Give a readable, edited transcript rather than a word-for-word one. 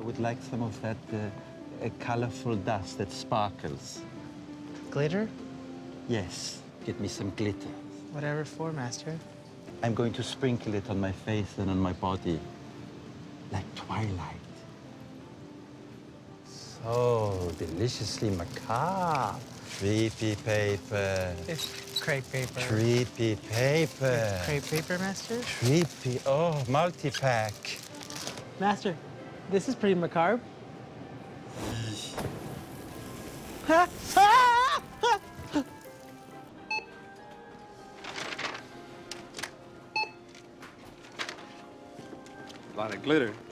I would like some of that colorful dust that sparkles. Glitter? Yes, get me some glitter. Whatever for, Master. I'm going to sprinkle it on my face and on my body, like twilight. So deliciously macabre. Creepy paper. It's crepe paper. Creepy paper. It's crepe paper, Master? Creepy, oh, multi-pack. Master, this is pretty macabre. A lot of glitter.